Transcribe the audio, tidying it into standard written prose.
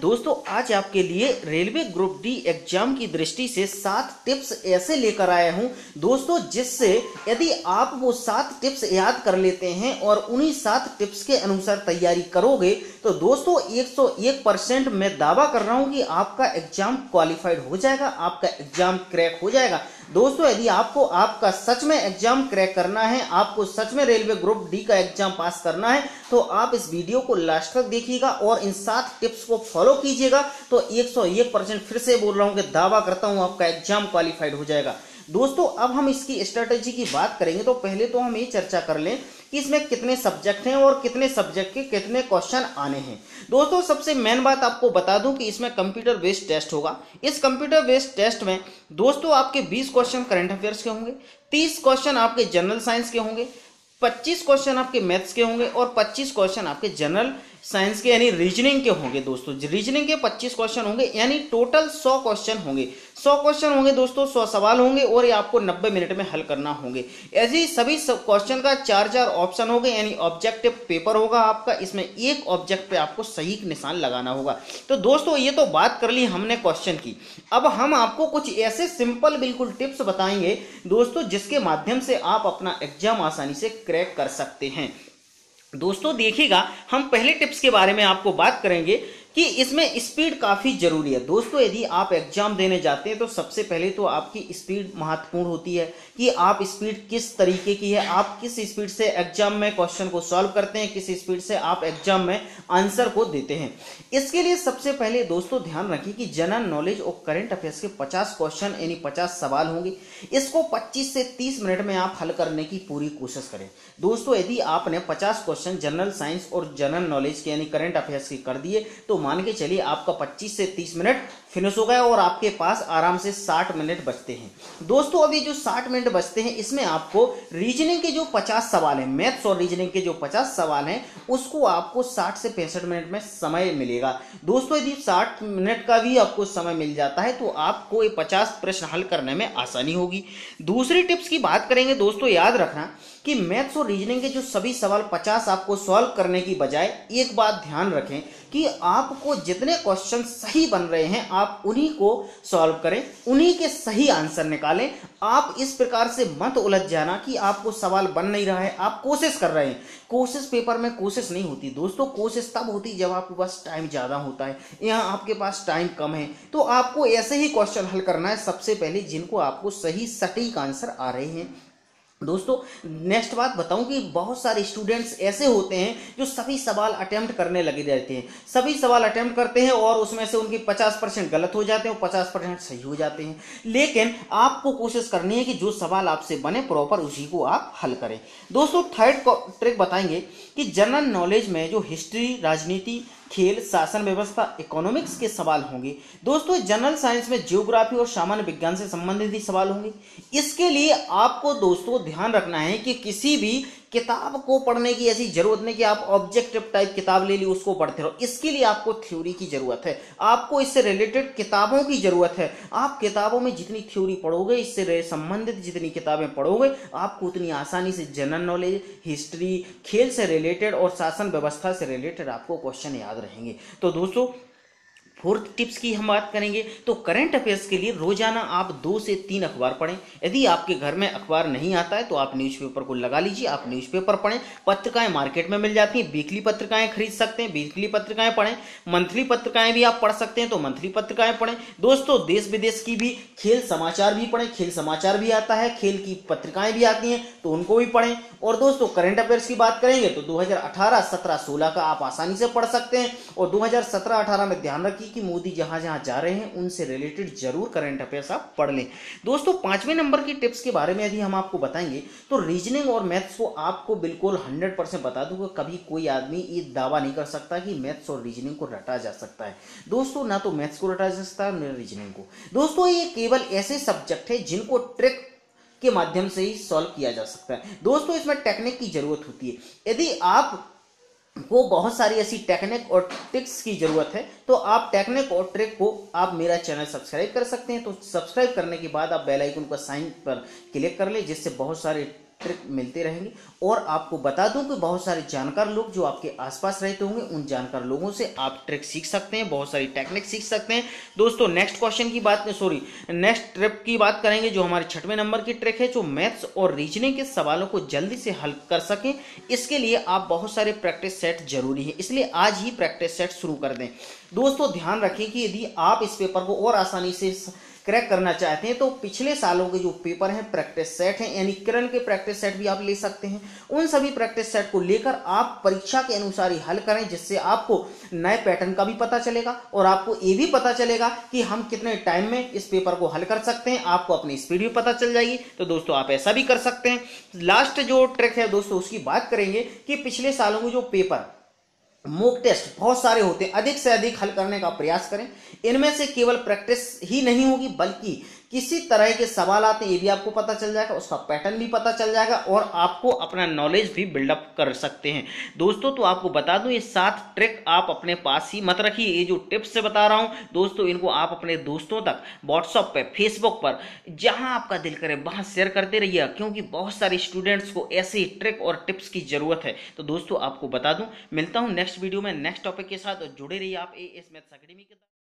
दोस्तों आज आपके लिए रेलवे ग्रुप डी एग्जाम की दृष्टि से 7 टिप्स ऐसे लेकर आया हूं दोस्तों, जिससे यदि आप वो 7 टिप्स याद कर लेते हैं और उन्हीं 7 टिप्स के अनुसार तैयारी करोगे तो दोस्तों 101% मैं दावा कर रहा हूं कि आपका एग्जाम क्वालिफाइड हो जाएगा, आपका एग्जाम क्रैक हो जाएगा। दोस्तों यदि आपको आपका सच में एग्जाम क्रैक करना है, आपको सच में रेलवे ग्रुप डी का एग्जाम पास करना है तो आप इस वीडियो को लास्ट तक देखिएगा और इन 7 टिप्स को फॉलो कीजिएगा तो 101% फिर से बोल रहा हूं कि दावा करता हूं आपका एग्जाम क्वालिफाइड हो जाएगा। दोस्तों अब हम इसकी स्ट्रेटेजी की बात करेंगे तो पहले तो हम ये चर्चा कर लें कि इसमें कितने सब्जेक्ट हैं और कितने सब्जेक्ट के कितने क्वेश्चन आने हैं। दोस्तों सबसे मेन बात आपको बता दूं कि इसमें कंप्यूटर बेस्ड टेस्ट होगा। इस कंप्यूटर बेस्ड टेस्ट में दोस्तों आपके 20 क्वेश्चन करंट अफेयर्स के होंगे, 30 क्वेश्चन आपके जनरल साइंस के होंगे, 25 क्वेश्चन आपके मैथ्स के होंगे और 25 क्वेश्चन आपके जनरल साइंस के यानी रीजनिंग के होंगे। दोस्तों रीजनिंग के 25 क्वेश्चन होंगे यानी टोटल 100 क्वेश्चन होंगे। 100 क्वेश्चन होंगे दोस्तों, 100 सवाल होंगे और ये आपको 90 मिनट में हल करना होंगे। ऐसे ही सभी क्वेश्चन का 4 ऑप्शन होंगे यानी ऑब्जेक्टिव पेपर होगा आपका। इसमें एक ऑब्जेक्ट पे आपको सही निशान लगाना होगा। तो दोस्तों ये तो बात कर ली हमने क्वेश्चन की। अब हम आपको कुछ ऐसे सिंपल बिल्कुल टिप्स बताएंगे दोस्तों जिसके माध्यम से आप अपना एग्जाम आसानी से क्रैक कर सकते हैं। दोस्तों देखिएगा, हम पहले टिप्स के बारे में आपको बात करेंगे कि इसमें स्पीड काफ़ी जरूरी है। दोस्तों यदि आप एग्जाम देने जाते हैं तो सबसे पहले तो आपकी स्पीड महत्वपूर्ण होती है कि आप स्पीड किस तरीके की है, आप किस स्पीड से एग्जाम में क्वेश्चन को सॉल्व करते हैं, किस स्पीड से आप एग्जाम में आंसर को देते हैं। इसके लिए सबसे पहले दोस्तों ध्यान रखिए कि जनरल नॉलेज और करंट अफेयर्स के 50 क्वेश्चन यानी 50 सवाल होंगे। इसको 25 से 30 मिनट में आप हल करने की पूरी कोशिश करें। दोस्तों यदि आपने 50 क्वेश्चन जनरल साइंस और जनरल नॉलेज के यानी करंट अफेयर्स के कर दिए तो मान के चलिए आपका 25 से 30 मिनट फिनिश हो गया और आपके पास आराम से 60 मिनट बचते हैं। दोस्तों अभी जो 60 मिनट बचते हैं इसमें आपको रीजनिंग के जो 50 सवाल हैं, मैथ्स और रीजनिंग के जो 50 सवाल हैं उसको आपको 60 से 65 मिनट में समय मिलेगा। दोस्तों यदि 60 मिनट का भी आपको समय मिल जाता है तो आपको ये 50 प्रश्न हल करने में आसानी होगी। दूसरी टिप्स की बात करेंगे दोस्तों, याद रखना कि मैथ्स और रीजनिंग के जो सभी सवाल 50 आपको सॉल्व करने की बजाय एक बात ध्यान रखें कि आपको जितने क्वेश्चन सही बन रहे हैं आप उन्हीं को सॉल्व करें, उन्हीं के सही आंसर निकालें। आप इस प्रकार से मत उलझ जाना कि आपको सवाल बन नहीं रहा है, आप कोशिश कर रहे हैं। कोशिश पेपर में कोशिश नहीं होती दोस्तों, कोशिश तब होती जब आपके पास टाइम ज़्यादा होता है। यहाँ आपके पास टाइम कम है तो आपको ऐसे ही क्वेश्चन हल करना है सबसे पहले जिनको आपको सही सटीक आंसर आ रहे हैं। दोस्तों नेक्स्ट बात बताऊं कि बहुत सारे स्टूडेंट्स ऐसे होते हैं जो सभी सवाल अटेम्प्ट करने लगे रहते हैं, सभी सवाल अटेम्प्ट करते हैं और उसमें से उनके 50% गलत हो जाते हैं और 50% सही हो जाते हैं। लेकिन आपको कोशिश करनी है कि जो सवाल आपसे बने प्रॉपर उसी को आप हल करें। दोस्तों थर्ड ट्रिक बताएंगे कि जनरल नॉलेज में जो हिस्ट्री, राजनीति, खेल, शासन व्यवस्था, इकोनॉमिक्स के सवाल होंगे। दोस्तों जनरल साइंस में ज्योग्राफी और सामान्य विज्ञान से संबंधित ही सवाल होंगे। इसके लिए आपको दोस्तों ध्यान रखना है कि किसी भी किताब को पढ़ने की ऐसी जरूरत नहीं कि आप ऑब्जेक्टिव टाइप किताब ले ली उसको पढ़ते रहो। इसके लिए आपको थ्योरी की जरूरत है, आपको इससे रिलेटेड किताबों की जरूरत है। आप किताबों में जितनी थ्योरी पढ़ोगे, इससे संबंधित जितनी किताबें पढ़ोगे, आपको उतनी आसानी से जनरल नॉलेज, हिस्ट्री, खेल से रिलेटेड और शासन व्यवस्था से रिलेटेड आपको क्वेश्चन याद रहेंगे। तो दोस्तों फोर्थ टिप्स की हम बात करेंगे तो करंट अफेयर्स के लिए रोजाना आप 2 से 3 अखबार पढ़ें। यदि आपके घर में अखबार नहीं आता है तो आप न्यूज़पेपर को लगा लीजिए, आप न्यूज़पेपर पढ़ें। पत्रिकाएं मार्केट में मिल जाती हैं, वीकली पत्रिकाएं खरीद सकते हैं, वीकली पत्रिकाएं पढ़ें। मंथली पत्रिकाएं भी आप पढ़ सकते हैं तो मंथली पत्रिकाएं पढ़ें। दोस्तों देश विदेश की भी खेल समाचार भी पढ़ें, खेल समाचार भी आता है, खेल की पत्रिकाएं भी आती हैं तो उनको भी पढ़ें। और दोस्तों करंट अफेयर्स की बात करेंगे तो 2018, 17, 16 का आप आसानी से पढ़ सकते हैं। और 2017-18 में ध्यान रखिए कि मोदी जहां जहां जा रहे हैं उनसे रिलेटेड जरूर करंट अफेयर्स आप पढ़ लें। दोस्तों 5वें नंबर की टिप्स के बारे में यदि हम आपको बताएंगे तो रीजनिंग और मैथ्स को आपको बिल्कुल 100% बता दूं कि कभी कोई आदमी ये दावा नहीं कर सकता कि मैथ्स और रीजनिंग को रटा जा सकता है। दोस्तों ना तो मैथ्स को रटा जा सकता है ना रीजनिंग को। दोस्तों ये केवल ऐसे सब्जेक्ट है जिनको ट्रिक के माध्यम से ही सॉल्व किया जा सकता है। दोस्तों इसमें टेक्निक की जरूरत होती है। यदि आप को बहुत सारी ऐसी टेक्निक और ट्रिक्स की जरूरत है तो आप टेक्निक और ट्रिक को आप मेरा चैनल सब्सक्राइब कर सकते हैं। तो सब्सक्राइब करने के बाद आप बेल आइकन का साइन पर क्लिक कर ले जिससे बहुत सारे ट्रिक मिलते रहेंगे। और आपको बता दूं कि बहुत सारे जानकार लोग जो आपके आसपास रहते होंगे, उन जानकार लोगों से आप ट्रिक सीख सकते हैं, बहुत सारी टेक्निक सीख सकते हैं। दोस्तों नेक्स्ट क्वेश्चन की बात, नेक्स्ट ट्रिक की बात करेंगे, जो हमारे 6वें नंबर की ट्रिक है, जो मैथ्स और रीजनिंग के सवालों को जल्दी से हल कर सकें। इसके लिए आप बहुत सारे प्रैक्टिस सेट जरूरी है, इसलिए आज ही प्रैक्टिस सेट शुरू कर दें। दोस्तों ध्यान रखें कि यदि आप इस पेपर को और आसानी से क्रैक करना चाहते हैं तो पिछले सालों के जो पेपर हैं, प्रैक्टिस सेट हैं, यानी किरण के प्रैक्टिस सेट भी आप ले सकते हैं। उन सभी प्रैक्टिस सेट को लेकर आप परीक्षा के अनुसार ही हल करें, जिससे आपको नए पैटर्न का भी पता चलेगा और आपको ये भी पता चलेगा कि हम कितने टाइम में इस पेपर को हल कर सकते हैं। आपको अपनी स्पीड भी पता चल जाएगी। तो दोस्तों आप ऐसा भी कर सकते हैं। लास्ट जो ट्रिक है दोस्तों, उसकी बात करेंगे कि पिछले सालों के जो पेपर मॉक टेस्ट बहुत सारे होते हैं, अधिक से अधिक हल करने का प्रयास करें। इनमें से केवल प्रैक्टिस ही नहीं होगी, बल्कि किसी तरह के सवाल आते हैं ये भी आपको पता चल जाएगा, उसका पैटर्न भी पता चल जाएगा और आपको अपना नॉलेज भी बिल्डअप कर सकते हैं। दोस्तों तो आपको बता दूं, ये 7 ट्रिक आप अपने पास ही मत रखिए। ये जो टिप्स से बता रहा हूं दोस्तों, इनको आप अपने दोस्तों तक व्हाट्सएप पे, फेसबुक पर, जहां आपका दिल करे वहां शेयर करते रहिए, क्योंकि बहुत सारे स्टूडेंट्स को ऐसे ट्रिक और टिप्स की जरूरत है। तो दोस्तों आपको बता दूं, मिलता हूं नेक्स्ट वीडियो में नेक्स्ट टॉपिक के साथ, और जुड़े रहिए आप एएस मैथ्स एकेडमी के साथ।